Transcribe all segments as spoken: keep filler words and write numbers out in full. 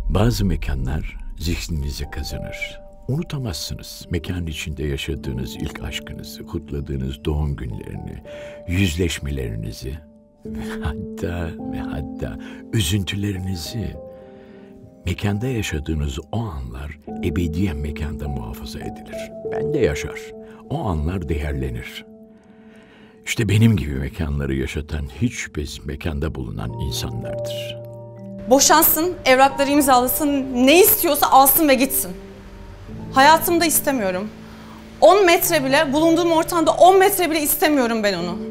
Bazı mekanlar zihninize kazanır. Unutamazsınız mekanın içinde yaşadığınız ilk aşkınızı, kutladığınız doğum günlerini, yüzleşmelerinizi ve hatta ve hatta üzüntülerinizi. Mekanda yaşadığınız o anlar ebediyen mekanda muhafaza edilir. Bende yaşar. O anlar değerlenir. İşte benim gibi mekanları yaşatan hiç şüphesiz mekanda bulunan insanlardır. Boşansın, evrakları imzalasın, ne istiyorsa alsın ve gitsin. Hayatımda istemiyorum. on metre bile, bulunduğum ortamda on metre bile istemiyorum ben onu.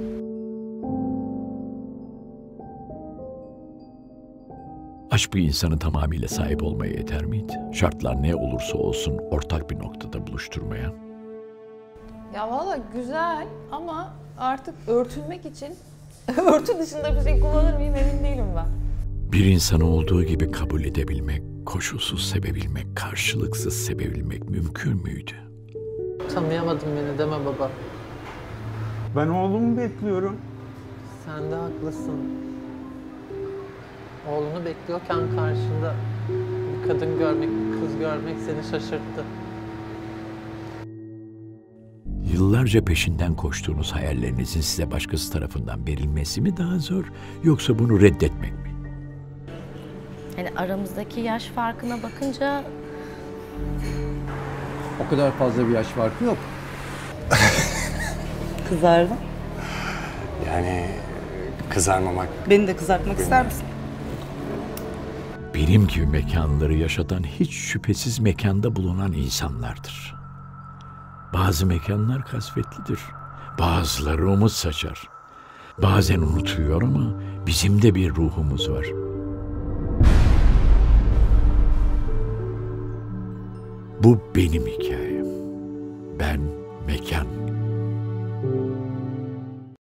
Aşk bir insanın tamamıyla sahip olmaya yeter miydi? Şartlar ne olursa olsun ortak bir noktada buluşturmaya. Ya valla güzel ama artık örtülmek için örtü dışında bir şey kullanır mıyım emin değilim ben. Bir insanı olduğu gibi kabul edebilmek, koşulsuz sevebilmek, karşılıksız sevebilmek mümkün müydü? Tanıyamadın beni deme baba. Ben oğlumu bekliyorum. Sen de haklısın. Oğlunu bekliyorken karşında bir kadın görmek, bir kız görmek seni şaşırttı. Yıllarca peşinden koştuğunuz hayallerinizin size başkası tarafından verilmesi mi daha zor, yoksa bunu reddetmek mi? Yani aramızdaki yaş farkına bakınca... O kadar fazla bir yaş farkı yok. Kızardım. Yani kızarmamak... Beni de kızartmak ister misin? Benim gibi mekanları yaşatan hiç şüphesiz mekanda bulunan insanlardır. Bazı mekanlar kasvetlidir. Bazıları umut saçar. Bazen unutuyor ama bizim de bir ruhumuz var. Bu benim hikayem. Ben mekan